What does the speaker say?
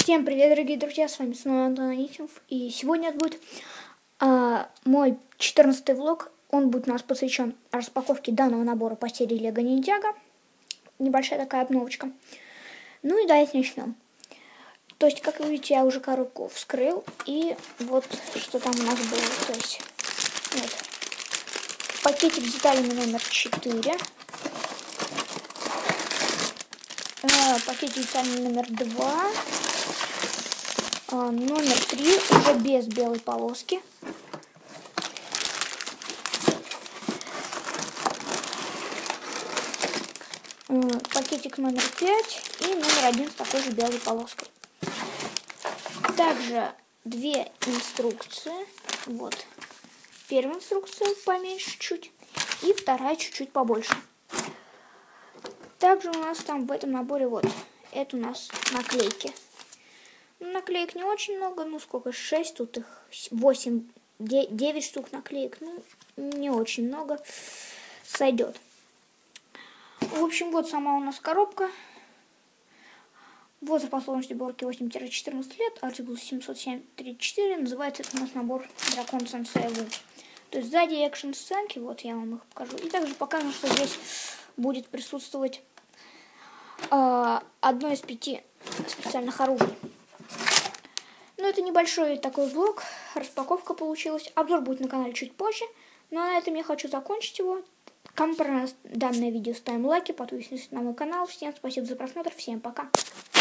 Всем привет, дорогие друзья, с вами снова Антон Анисимов. И сегодня будет мой 14-й влог. Он будет у нас посвящен распаковке данного набора по серии Лего Ниндзяго. Небольшая такая обновочка. Ну и давайте начнем. То есть, как вы видите, я уже коробку вскрыл. И вот что там у нас было. То есть, вот, пакетик с деталями номер 4. Пакетик с деталями номер 2. Номер 3 уже без белой полоски. Пакетик номер 5 и номер 1 с такой же белой полоской. Также две инструкции. Вот. Первая инструкция поменьше чуть и вторая чуть-чуть побольше. Также у нас там в этом наборе вот это у нас наклейки. Наклеек не очень много, ну сколько, 6, тут их 8, 9 штук наклеек, ну не очень много, сойдет. В общем, вот сама у нас коробка. Возраст по сложности сборки 8-14 лет, артикул 707-34, называется это у нас набор Дракон Сенсей Ву. То есть сзади экшн-сценки, вот я вам их покажу. И также покажем, что здесь будет присутствовать одно из 5 специальных оружий. Ну, это небольшой такой влог, распаковка получилась. Обзор будет на канале чуть позже. Но на этом я хочу закончить его. Кому понравилось данное видео, ставим лайки, подписывайтесь на мой канал. Всем спасибо за просмотр, всем пока.